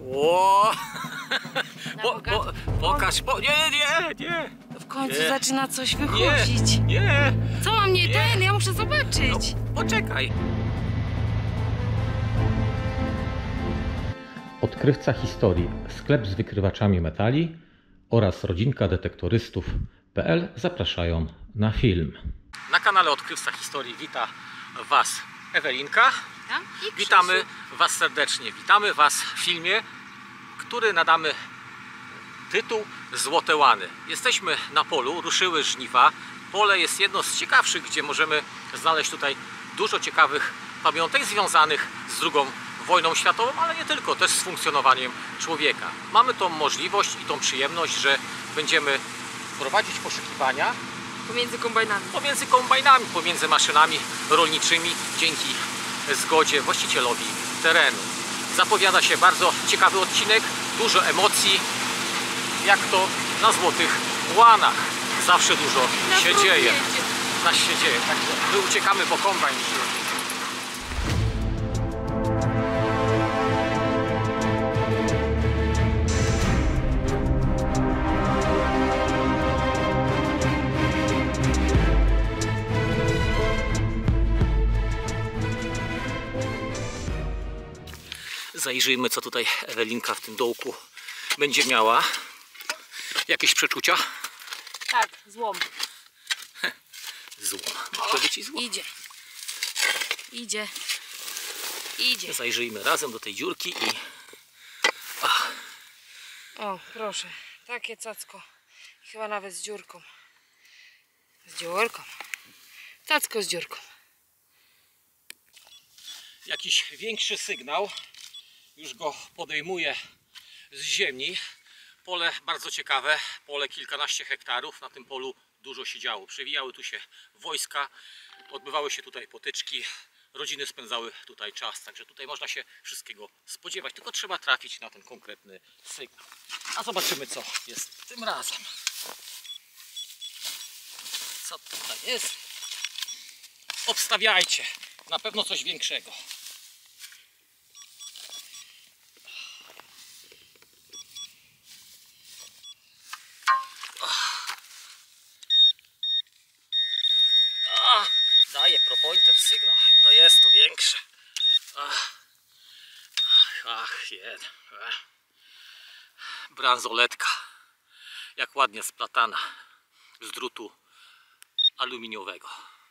Ło! Pokaż, nie! W końcu zaczyna coś wychodzić. Nie! Co mam nie ten? Ja muszę zobaczyć. No, poczekaj. Odkrywca historii, sklep z wykrywaczami metali oraz rodzinka detektorystów.pl zapraszają na film. Na kanale Odkrywca Historii wita Was Ewelinka. I Witamy Was serdecznie. Witamy Was w filmie, który nadamy tytuł Złote Łany. Jesteśmy na polu, ruszyły żniwa. Pole jest jedno z ciekawszych, gdzie możemy znaleźć tutaj dużo ciekawych pamiątek związanych z II wojną światową, ale nie tylko, też z funkcjonowaniem człowieka. Mamy tą możliwość i tą przyjemność, że będziemy prowadzić poszukiwania pomiędzy kombajnami, pomiędzy maszynami rolniczymi, dzięki zgodzie właścicielowi terenu. Zapowiada się bardzo ciekawy odcinek, dużo emocji, jak to na Złotych Łanach. Zawsze dużo się dzieje. Także my uciekamy po kombajn. Zajrzyjmy, co tutaj Ewelinka w tym dołku będzie miała. Jakieś przeczucia? Tak, złom. Złom. Może być i złom. Idzie. Zajrzyjmy razem do tej dziurki i... O, proszę. Takie cacko. Chyba nawet z dziurką. Z dziurką. Cacko z dziurką. Jakiś większy sygnał. Już go podejmuję z ziemi. Pole bardzo ciekawe. Pole kilkanaście hektarów. Na tym polu dużo się działo. Przewijały tu się wojska. Odbywały się tutaj potyczki. Rodziny spędzały tutaj czas. Także tutaj można się wszystkiego spodziewać. Tylko trzeba trafić na ten konkretny sygnał. A zobaczymy, co jest tym razem. Co tutaj jest? Obstawiajcie. Na pewno coś większego. Daje propointer sygnał. No jest to większe. Bransoletka. Jak ładnie splatana z drutu aluminiowego.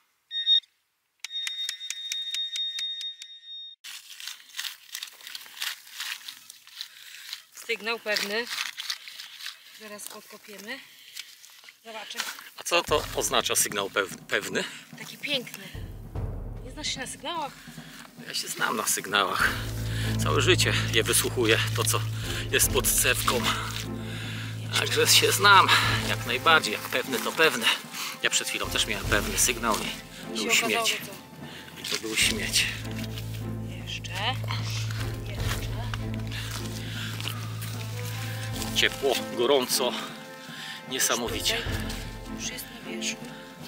Sygnał pewny. Zaraz podkopiemy. Zobaczę. A co to oznacza sygnał pewny? Taki piękny. Nie znasz się na sygnałach? Ja się znam na sygnałach. Całe życie je wysłuchuję, to co jest pod cewką. Także się znam jak najbardziej. Jak pewny to pewne. Ja przed chwilą też miałem pewny sygnał i był śmieć. I to był śmieć. Jeszcze. Ciepło, gorąco, niesamowicie. Już jest na wierzchu.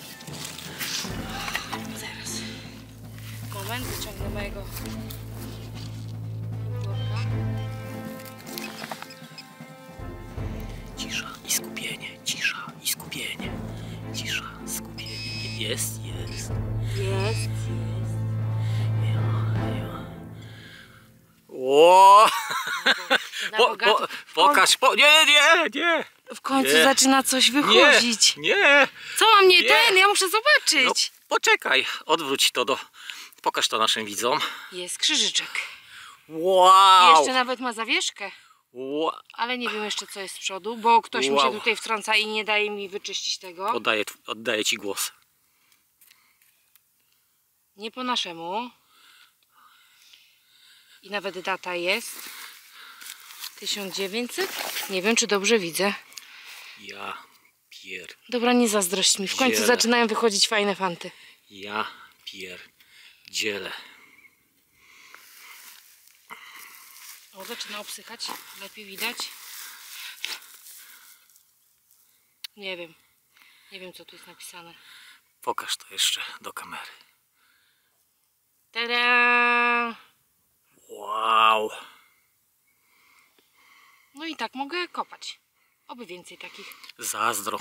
Zaraz. Moment, wyciągnę mojego worka. Cisza i skupienie, cisza i skupienie. Cisza, skupienie. Jest. Ło! Pokaż, nie! W końcu zaczyna coś wychodzić. Nie! Co mam nie ten? Ja muszę zobaczyć. No, poczekaj, odwróć to Pokaż to naszym widzom. Jest krzyżyczek. Wow! Jeszcze nawet ma zawieszkę. Wow. Ale nie wiem jeszcze, co jest z przodu, bo ktoś mi się tutaj wtrąca i nie daje mi wyczyścić tego. Oddaję Ci głos. Nie po naszemu. I nawet data jest 1900. Nie wiem, czy dobrze widzę. Ja Dobra, nie zazdrość mi. W końcu zaczynają wychodzić fajne fanty. Ja pierdzielę. O, zaczyna obsychać. Lepiej widać. Nie wiem. Nie wiem, co tu jest napisane. Pokaż to jeszcze do kamery. Tada! Wow! No i tak mogę kopać. Oby więcej takich. Zazdro.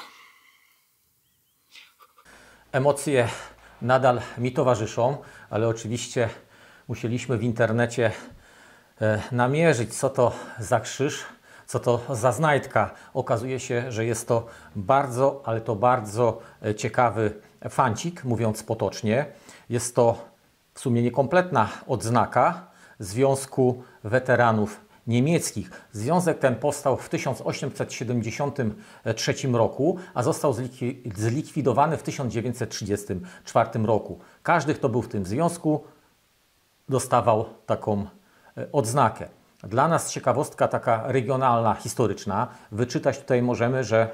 Emocje nadal mi towarzyszą, ale oczywiście musieliśmy w internecie namierzyć, co to za krzyż, co to za znajdka. Okazuje się, że jest to bardzo, ale to bardzo ciekawy fancik, mówiąc potocznie. Jest to w sumie niekompletna odznaka Związku Weteranów Niemieckich. Związek ten powstał w 1873 roku, a został zlikwidowany w 1934 roku. Każdy, kto był w tym związku, dostawał taką odznakę. Dla nas ciekawostka taka regionalna, historyczna. Wyczytać tutaj możemy, że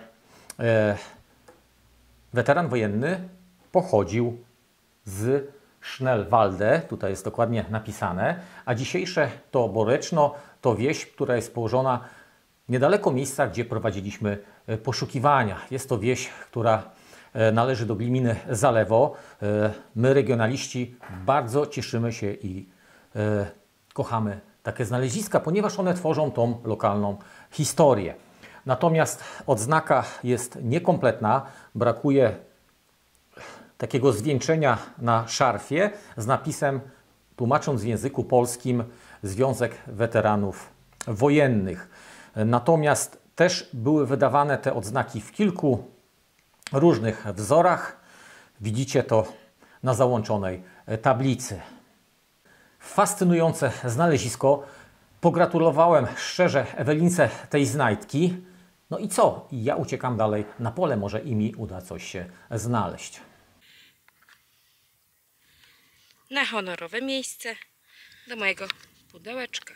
weteran wojenny pochodził z Schnellwalde, tutaj jest dokładnie napisane, a dzisiejsze to Boreczno, to wieś, która jest położona niedaleko miejsca, gdzie prowadziliśmy poszukiwania. Jest to wieś, która należy do gminy Zalewo. My, regionaliści, bardzo cieszymy się i kochamy takie znaleziska, ponieważ one tworzą tą lokalną historię. Natomiast odznaka jest niekompletna, brakuje takiego zwieńczenia na szarfie z napisem, tłumacząc w języku polskim, Związek Weteranów Wojennych. Natomiast też były wydawane te odznaki w kilku różnych wzorach. Widzicie to na załączonej tablicy. Fascynujące znalezisko. Pogratulowałem szczerze Ewelince tej znajdki. No i co? Ja uciekam dalej na pole, może i mi uda coś się znaleźć. Na honorowe miejsce do mojego pudełeczka.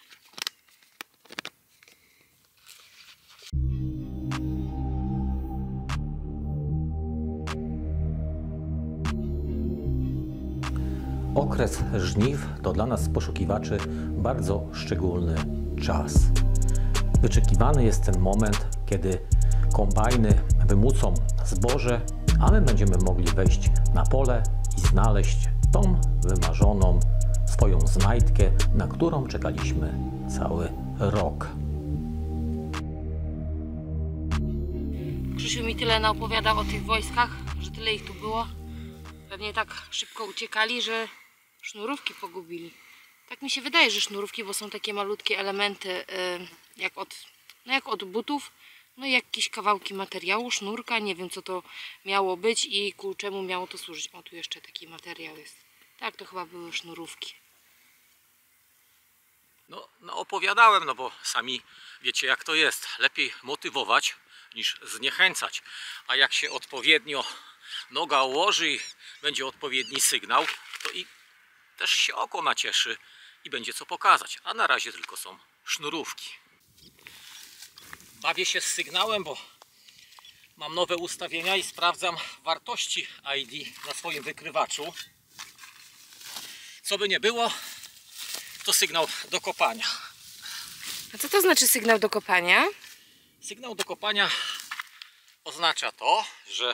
Okres żniw to dla nas poszukiwaczy bardzo szczególny czas. Wyczekiwany jest ten moment, kiedy kombajny wymucą zboże, a my będziemy mogli wejść na pole i znaleźć tą wymarzoną swoją znajdkę, na którą czekaliśmy cały rok. Krzysiu mi tyle naopowiadał o tych wojskach, że tyle ich tu było. Pewnie tak szybko uciekali, że sznurówki pogubili. Tak mi się wydaje, że sznurówki, bo są takie malutkie elementy jak od butów. No i jakieś kawałki materiału, sznurka, nie wiem co to miało być i ku czemu miało to służyć. O, tu jeszcze taki materiał jest. Tak, to chyba były sznurówki. No opowiadałem, no bo sami wiecie jak to jest. Lepiej motywować niż zniechęcać. A jak się odpowiednio noga ułoży i będzie odpowiedni sygnał, to i też się oko nacieszy i będzie co pokazać. A na razie tylko są sznurówki. Bawię się z sygnałem, bo mam nowe ustawienia i sprawdzam wartości ID na swoim wykrywaczu. Co by nie było, to sygnał do kopania. A co to znaczy sygnał do kopania? Sygnał do kopania oznacza to, że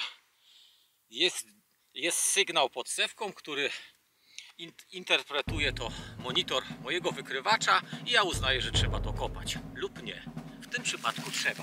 jest sygnał pod cewką, który interpretuje to monitor mojego wykrywacza i ja uznaję, że trzeba to kopać lub nie. W tym przypadku trzeba.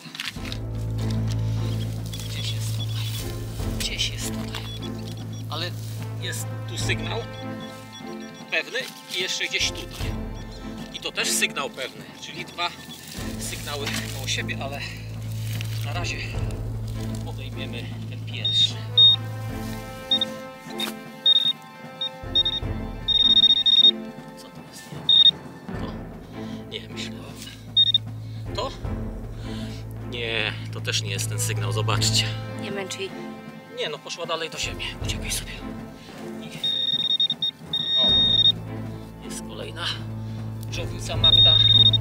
Gdzieś jest tutaj. Gdzieś jest tutaj. Ale jest tu sygnał pewny i jeszcze gdzieś tutaj. I to też sygnał pewny, czyli dwa sygnały koło siebie, ale na razie podejmiemy ten pierwszy. Co to jest? To? Nie, myślałem. To? Nie, to też nie jest ten sygnał, zobaczcie. Nie męcz jej. Nie, no poszła dalej do ziemi. Uciekaj sobie. I... O, jest kolejna żołnica Magda.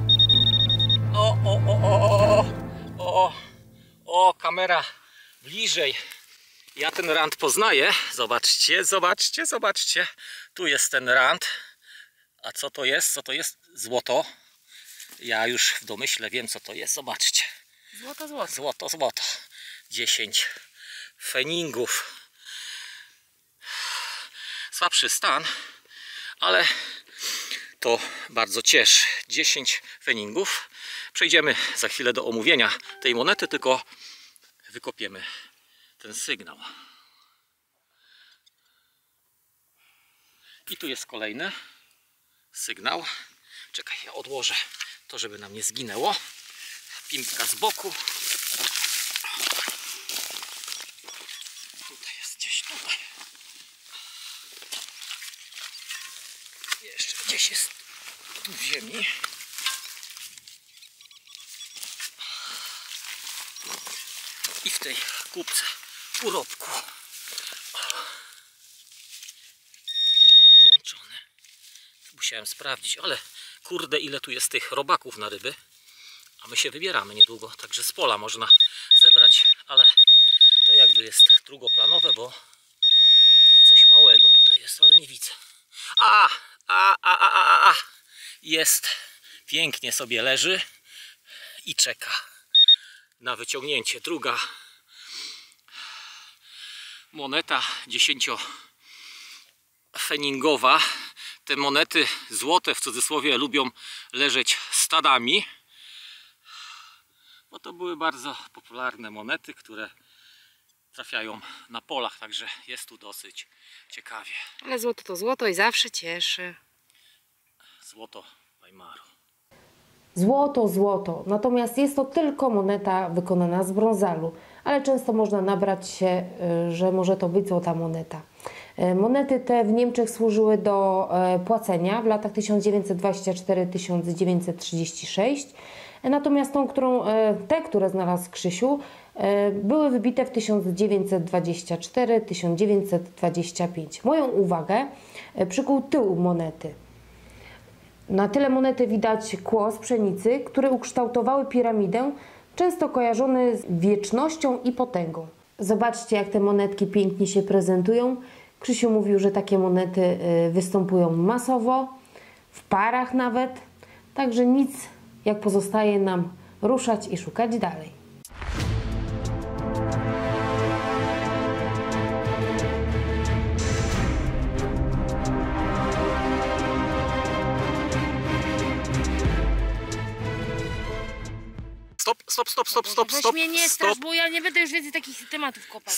O, kamera bliżej. Ja ten rant poznaję. Zobaczcie, zobaczcie, zobaczcie. Tu jest ten rant. A co to jest? Co to jest? Złoto. Ja już w domyśle wiem, co to jest. Zobaczcie. Złoto, złoto. Złoto, złoto. 10 feningów. Słabszy stan, ale to bardzo cieszy. 10 feningów. Przejdziemy za chwilę do omówienia tej monety, tylko wykopiemy ten sygnał. I tu jest kolejny sygnał. Czekaj, ja odłożę to, żeby nam nie zginęło. Pimpka z boku. Tutaj jest gdzieś tutaj. Jeszcze gdzieś jest tu w ziemi. I w tej kubce urobku. Włączone. Musiałem sprawdzić, ale kurde, ile tu jest tych robaków na ryby. A my się wybieramy niedługo, także z pola można zebrać, ale to jakby jest drugoplanowe, bo coś małego tutaj jest, ale nie widzę. Jest. Pięknie sobie leży i czeka na wyciągnięcie. Druga moneta 10-feningowa. Te monety złote w cudzysłowie lubią leżeć stadami, bo to były bardzo popularne monety, które trafiają na polach, także jest tu dosyć ciekawie. Ale złoto to złoto i zawsze cieszy. Złoto Weimaru. Złoto, złoto. Natomiast jest to tylko moneta wykonana z brązalu, ale często można nabrać się, że może to być złota moneta. Monety te w Niemczech służyły do płacenia w latach 1924-1936. Natomiast te, które znalazł Krzysiu, były wybite w 1924-1925. Moją uwagę przykuł tył monety. Na tyle monety widać kłos pszenicy, które ukształtowały piramidę, często kojarzony z wiecznością i potęgą. Zobaczcie, jak te monetki pięknie się prezentują. Krzysiu mówił, że takie monety występują masowo, w parach nawet. Także nic, jak pozostaje nam ruszać i szukać dalej. Weź mnie nie strasz, bo ja nie będę już więcej takich tematów kopać.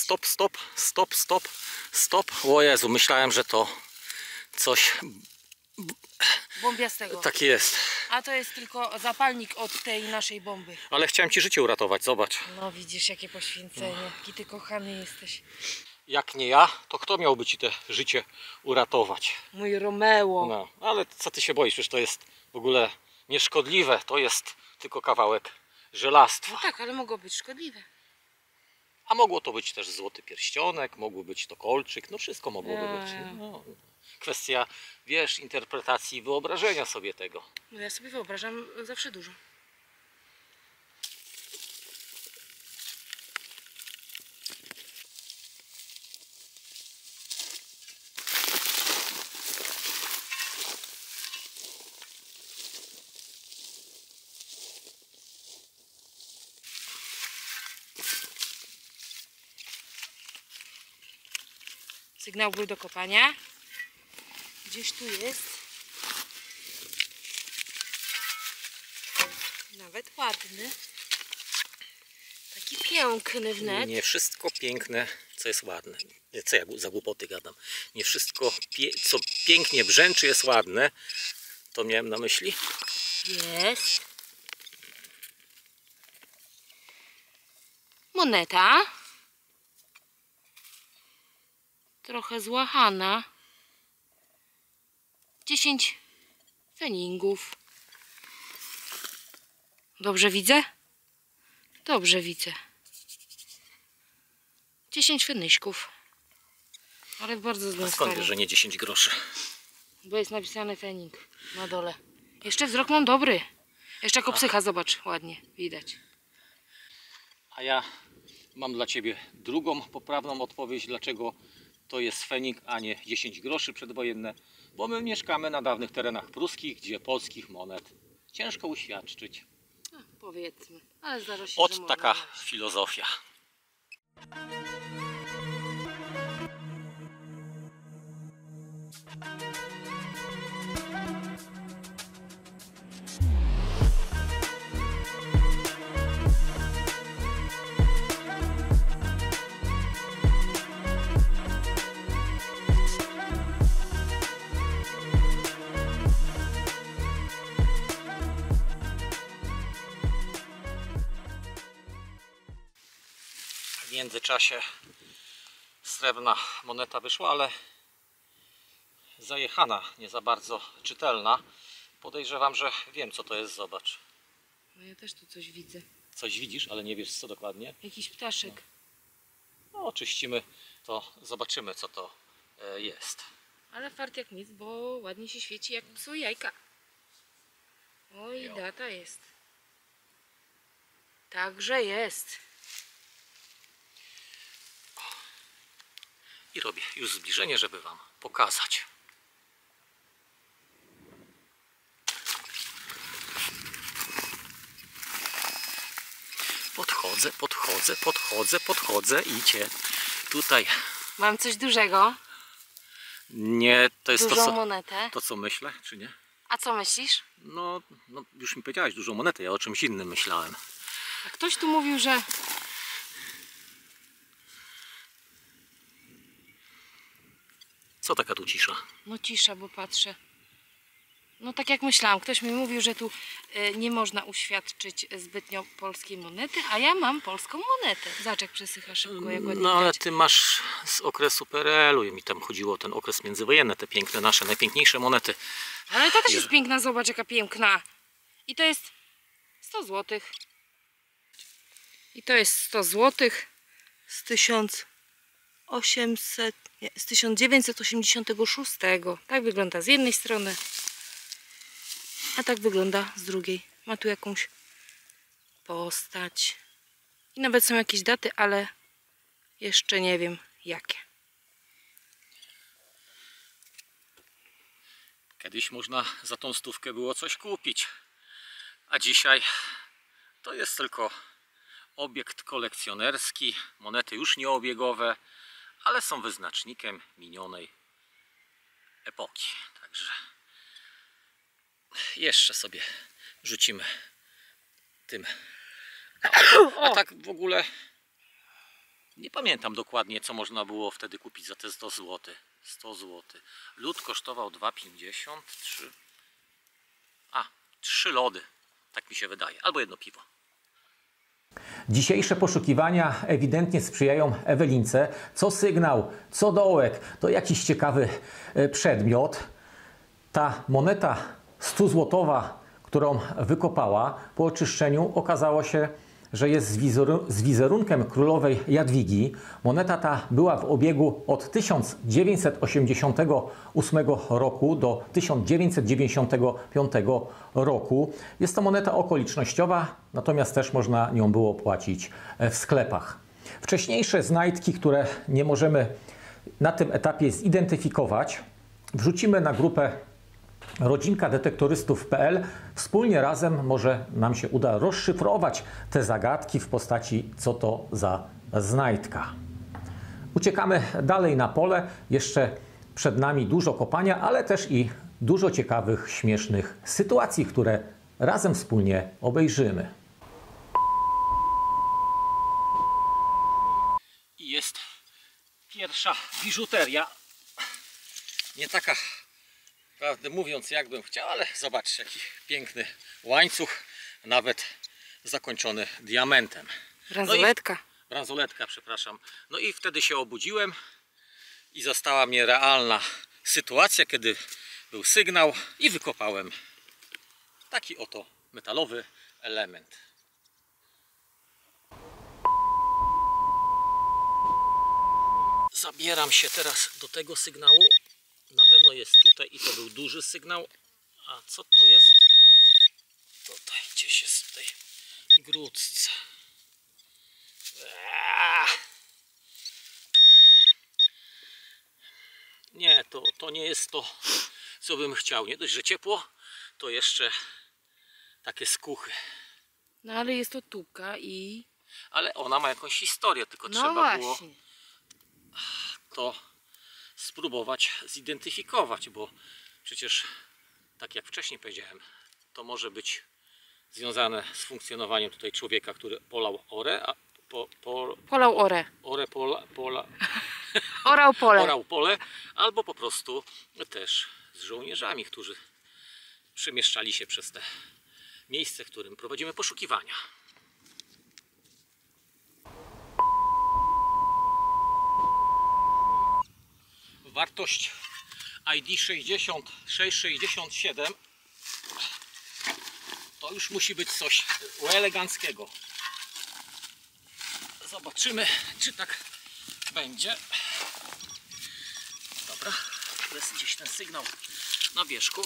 Stop. O Jezu, myślałem, że to coś Bombiastego. tak jest. A to jest tylko zapalnik od tej naszej bomby. Ale chciałem ci życie uratować, zobacz. No widzisz, jakie poświęcenie. Jaki ty kochany jesteś. Jak nie ja, to kto miałby ci te życie uratować? Mój Romeo. No, ale co ty się boisz? Przecież to jest w ogóle nieszkodliwe. To jest tylko kawałek żelastwa. No tak, ale mogło być szkodliwe. A mogło to być też złoty pierścionek, mógł być to kolczyk, no wszystko mogłoby być. No, kwestia, wiesz, interpretacji, wyobrażenia sobie tego. No ja sobie wyobrażam zawsze dużo. Sygnał był do kopania. Gdzieś tu jest. Nawet ładny. Taki piękny wnet. Nie wszystko piękne, co jest ładne. Co ja za głupoty gadam. Nie wszystko, co pięknie brzęczy, jest ładne. To miałem na myśli. Jest. Moneta. Trochę złachana. 10 feningów. Dobrze widzę? Dobrze widzę. 10 fenyśków. Ale w bardzo złym Skąd stanie. wiesz, że nie 10 groszy? Bo jest napisane fening na dole. Jeszcze wzrok mam dobry. Jeszcze jako psycha, zobacz, ładnie widać. A ja mam dla ciebie drugą poprawną odpowiedź, dlaczego to jest fenik, a nie 10 groszy przedwojenne. Bo my mieszkamy na dawnych terenach pruskich, gdzie polskich monet ciężko uświadczyć. No, powiedzmy, ale zdarza się, że można. Taka filozofia. międzyczasie srebrna moneta wyszła, ale zajechana, nie za bardzo czytelna. Podejrzewam, że wiem, co to jest, zobacz. No ja też tu coś widzę. Coś widzisz, ale nie wiesz, co dokładnie. Jakiś ptaszek. No, oczyścimy, to zobaczymy, co to jest. Ale fart jak nic, bo ładnie się świeci jak psu jajka. Oj, data jest. Także jest. I robię już zbliżenie, żeby Wam pokazać. Podchodzę i Cię tutaj. Mam coś dużego. Nie, to jest Dużą monetę. to, co myślę, czy nie? A co myślisz? No, już mi powiedziałeś dużą monetę, ja o czymś innym myślałem. A ktoś tu mówił, że... Co taka tu cisza? No cisza, bo patrzę. No tak jak myślałam, ktoś mi mówił, że tu nie można uświadczyć zbytnio polskiej monety, a ja mam polską monetę. Zobacz, jak przesycha szybko, jak ładnie No ale widać. Ty masz z okresu PRL-u i mi tam chodziło o ten okres międzywojenny, te piękne nasze, najpiękniejsze monety. Ale ta też jest piękna, zobacz jaka piękna. I to jest 100 zł. I to jest 100 zł z 1986. Tak wygląda z jednej strony, a tak wygląda z drugiej. Ma tu jakąś postać. I nawet są jakieś daty, ale jeszcze nie wiem jakie. Kiedyś można za tą stówkę było coś kupić, a dzisiaj to jest tylko obiekt kolekcjonerski, monety już nieobiegowe, ale są wyznacznikiem minionej epoki. Także jeszcze sobie rzucimy tym. A tak w ogóle nie pamiętam dokładnie, co można było wtedy kupić za te 100 zł. 100 zł. Lód kosztował 2,50. 3 lody. Tak mi się wydaje. Albo jedno piwo. Dzisiejsze poszukiwania ewidentnie sprzyjają Ewelince. Co sygnał, co dołek, to jakiś ciekawy przedmiot. Ta moneta 100-złotowa, którą wykopała po oczyszczeniu, okazało się, że jest z wizerunkiem królowej Jadwigi. Moneta ta była w obiegu od 1988 roku do 1995 roku. Jest to moneta okolicznościowa, natomiast też można nią było płacić w sklepach. Wcześniejsze znajdki, które nie możemy na tym etapie zidentyfikować, wrzucimy na grupę rodzinkadetektorystów.pl. Wspólnie razem może nam się uda rozszyfrować te zagadki w postaci co to za znajdka. Uciekamy dalej na pole. Jeszcze przed nami dużo kopania, ale też i dużo ciekawych, śmiesznych sytuacji, które razem wspólnie obejrzymy. I jest pierwsza biżuteria. Nie taka, prawdę mówiąc, jakbym chciał, ale zobaczcie, jaki piękny łańcuch, nawet zakończony diamentem. Bransoletka. Bransoletka, przepraszam. No i wtedy się obudziłem i została mnie realna sytuacja, kiedy był sygnał i wykopałem taki oto metalowy element. Zabieram się teraz do tego sygnału. Na pewno jest tutaj i to był duży sygnał. A co to jest? Tutaj gdzieś jest w tej grudce. Nie, to nie jest to, co bym chciał. Nie dość, że ciepło, to jeszcze takie skuchy. No ale jest to tubka i... Ale ona ma jakąś historię, tylko No trzeba było właśnie. to spróbować zidentyfikować, bo przecież, tak jak wcześniej powiedziałem, to może być związane z funkcjonowaniem tutaj człowieka, który polał orę, Polał orę. Orał pole. orał pole, albo po prostu też z żołnierzami, którzy przemieszczali się przez te miejsce, w którym prowadzimy poszukiwania. wartość ID 6667 to już musi być coś eleganckiego. Zobaczymy, czy tak będzie. Dobra, jest gdzieś ten sygnał na wierzchu.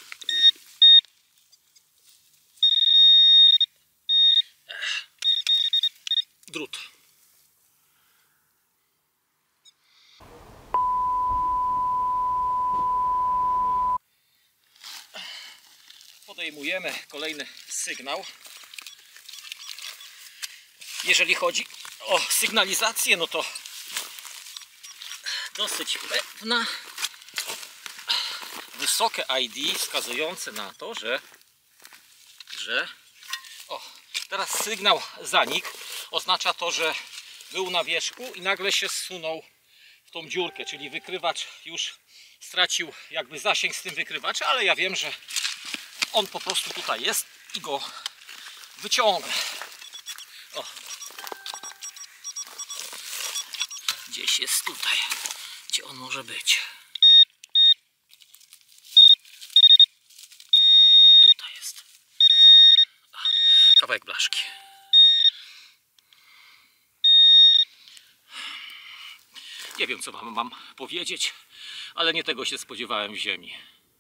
Drut. Podejmujemy kolejny sygnał. Jeżeli chodzi o sygnalizację, no to dosyć pewna. Wysokie ID wskazujące na to, że teraz sygnał zanikł. Oznacza to, że był na wierzchu i nagle się zsunął w tą dziurkę, czyli wykrywacz już stracił jakby zasięg z tym wykrywaczem, ale ja wiem, że on po prostu tutaj jest i go wyciągnę. O. Gdzieś jest tutaj, gdzie on może być. Tutaj jest. Kawałek blaszki. Nie wiem, co wam mam powiedzieć, ale nie tego się spodziewałem w ziemi.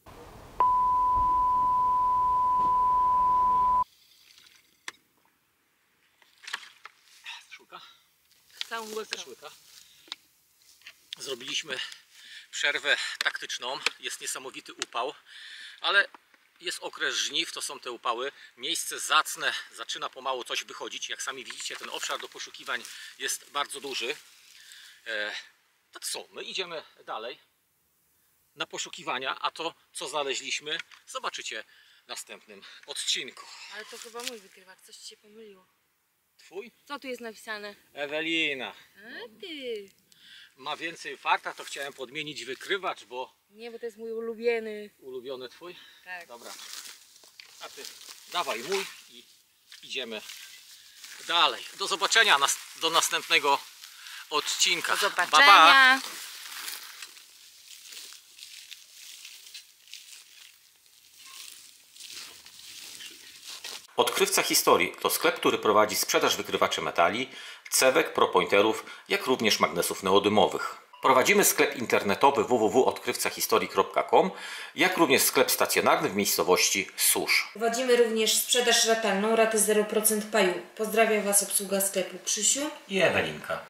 Szuka? Całą łykę. Też łyka. Zrobiliśmy przerwę taktyczną. Jest niesamowity upał, ale jest okres żniw, to są te upały. Miejsce zacne, zaczyna pomału coś wychodzić. Jak sami widzicie, ten obszar do poszukiwań jest bardzo duży. Tak co, my idziemy dalej na poszukiwania, a to, co znaleźliśmy, zobaczycie w następnym odcinku. Ale to chyba mój wykrywacz, coś ci się pomyliło. Twój? Co tu jest napisane? Ewelina. A ty. Ma więcej farta, to chciałem podmienić wykrywacz, bo Nie, bo to jest mój ulubiony. ulubiony twój. Tak. Dobra. A ty dawaj mój i idziemy dalej. Do zobaczenia do następnego odcinka. Do zobaczenia. Pa, pa. Odkrywca Historii to sklep, który prowadzi sprzedaż wykrywaczy metali, cewek, propointerów, jak również magnesów neodymowych. Prowadzimy sklep internetowy www.odkrywcahistorii.com, jak również sklep stacjonarny w miejscowości Susz. Prowadzimy również sprzedaż ratalną, raty 0% paju. Pozdrawiam Was obsługa sklepu Krzysiu I Ewelinka.